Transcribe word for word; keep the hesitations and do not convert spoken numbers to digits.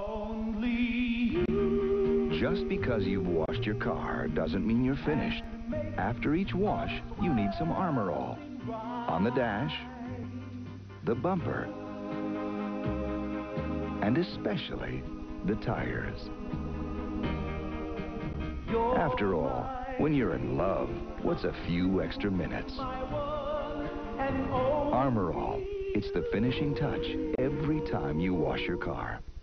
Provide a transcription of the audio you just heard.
Only you. Just because you've washed your car doesn't mean you're finished. After each wash, you need some Armor All. On the dash, the bumper, and especially the tires. After all, when you're in love, what's a few extra minutes? Armor All. It's the finishing touch every time you wash your car.